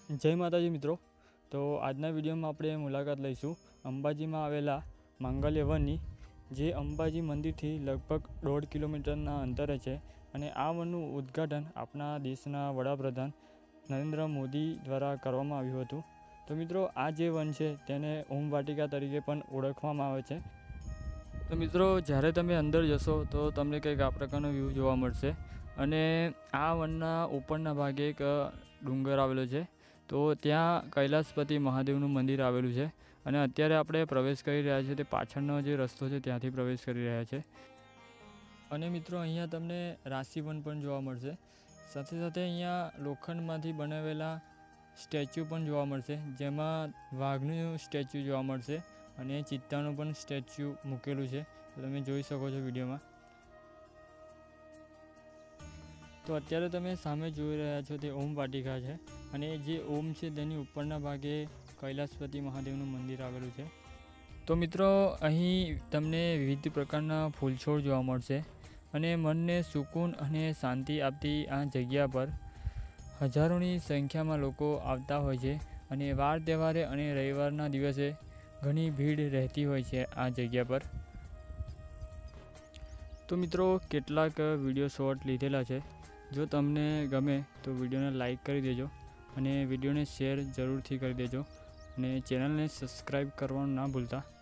જય માતાજી મિત્રો। તો આજના વિડીયોમાં આપણે મુલાકાત લઈશું અંબાજીમાં આવેલા માંગલ્ય વનની, જે અંબાજી મંદિરથી લગભગ 1.5 કિલોમીટરના અંતરે છે। અને આ વનનું ઉદ્ઘાટન આપણા દેશના વડાપ્રધાન નરેન્દ્ર મોદી દ્વારા કરવામાં આવ્યું હતું। તો મિત્રો, આ જે વન છે તેને ઓમ વાટિકા તરીકે પણ ઓળખવામાં આવે છે। તો મિત્રો, જ્યારે તમે અંદર જશો તો તમને કંઈક આ પ્રકારનો વ્યૂ જોવા મળશે। અને આ વનના ઉપરના ભાગે એક ડુંગર આવેલો છે, તો ત્યાં કૈલાસપતિ મહાદેવનું મંદિર આવેલું છે। અને અત્યારે આપણે પ્રવેશ કરી રહ્યા છીએ, તે પાછળનો જે રસ્તો છે ત્યાંથી પ્રવેશ કરી રહ્યા છે। અને મિત્રો, અહીંયા તમને રાશિવન પણ જોવા મળશે। સાથે સાથે અહીંયા લોખંડમાંથી બનાવેલા સ્ટેચ્યુ પણ જોવા મળશે, જેમાં વાઘનું સ્ટેચ્યુ જોવા મળશે અને ચિત્તાનું પણ સ્ટેચ્યુ મૂકેલું છે, તો તમે જોઈ શકો છો વિડીયોમાં। તો અત્યારે તમે સામે જોઈ રહ્યા છો તે ઓમ વાટિકા છે, અને જે ઓમ છે તેની ઉપરના ભાગે કૈલાસપતિ મહાદેવનું મંદિર આવેલું છે। તો મિત્રો, અહીં તમને વિવિધ પ્રકારના ફૂલછોડ જોવા મળશે, અને મનને સુકૂન અને શાંતિ આપતી આ જગ્યા પર હજારોની સંખ્યામાં લોકો આવતા હોય છે। અને વાર તહેવારે અને રવિવારના દિવસે ઘણી ભીડ રહેતી હોય છે આ જગ્યા પર। તો મિત્રો, કેટલાક વિડીયો શોર્ટ લીધેલા છે। જો તમને ગમે તો વિડીયોને લાઈક કરી દેજો, અને વિડીયોને શેર જરૂરથી કરી દેજો, અને ચેનલને સબસ્ક્રાઈબ કરવાનું ના ભૂલતા।